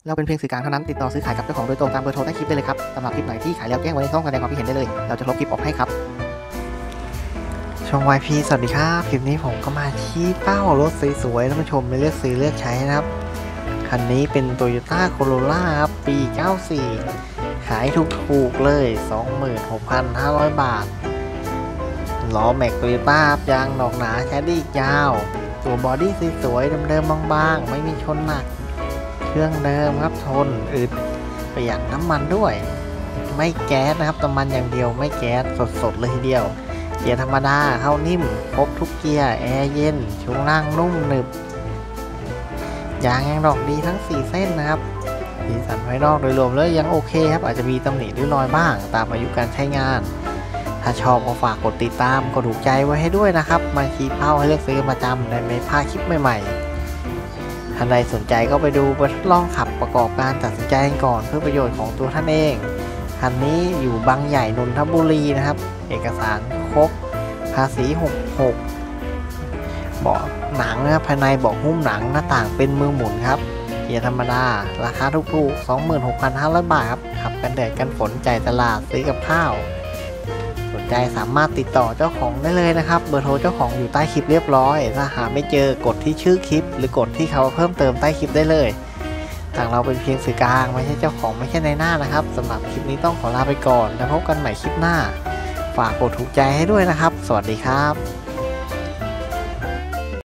เราเป็นเพียงสื่อกลางเท่านั้นติดต่อซื้อขายกับเจ้าของโดยตรงตามเบอร์โทรใต้คลิปได้เลยครับสำหรับคลิปไหนที่ขายแล้วแจ้งไว้ในช่องแสดงความคิดเห็นได้เลยเราจะลบคลิปออกให้ครับช่อง YP สวัสดีครับคลิปนี้ผมก็มาที่เป้ารถสวยๆท่านผู้ชมเลือกซื้อเลือกใช้นะครับคันนี้เป็น Toyota Corolla ครับปี 94 ขายถูกๆเลย 26,500 บาทล้อแม็ก Toyota ยางดอกหนาใช้ได้อีกยาวตัวบอดี้สวยๆเดิมๆบางๆไม่มีชนหนักเครื่องเดิมครับทนอึดประหยัดน้ำมันด้วยไม่แก๊สนะครับน้ำมันอย่างเดียวไม่แก๊สสดๆเลยทีเดียวเกียร์ธรรมดาเข้านิ่มครบทุกเกียร์แอร์เย็นช่วงล่างนุ่มหนึบยางยังดอกดีทั้ง4เส้นนะครับสีสันภายนอกโดยรวมแล้วยังโอเคครับอาจจะมีตำหนิหรือรอยบ้างตามอายุการใช้งานถ้าชอบก็ฝากกดติดตามกดถูกใจไว้ให้ด้วยนะครับมาชี้เป้าให้เลือกซื้อประจำได้ไม่พลาดคลิปใหม่ๆท่านใดสนใจก็ไปดูไปทดลองขับประกอบการตัดสินใจก่อนเพื่อประโยชน์ของตัวท่านเองคันนี้อยู่บางใหญ่นนทบุรีนะครับเอกสารครบภาษี66เบาะหนังนะครับภายในเบาะหุ้มหนังหน้าต่างเป็นมือหมุนครับเกียร์ธรรมดาราคาถูกๆ 26,500 บาทครับขับกันแดดกันฝนจ่ายตลาดซื้อกับข้าวสนใจสามารถติดต่อเจ้าของได้เลยนะครับเบอร์โทรเจ้าของอยู่ใต้คลิปเรียบร้อยถ้าหาไม่เจอกดที่ชื่อคลิปหรือกดที่เขาเพิ่มเติมใต้คลิปได้เลยทางเราเป็นเพียงสื่อกลางไม่ใช่เจ้าของไม่ใช่ในหน้านะครับสำหรับคลิปนี้ต้องขอลาไปก่อนแล้วพบกันใหม่คลิปหน้าฝากกดถูกใจให้ด้วยนะครับสวัสดีครับ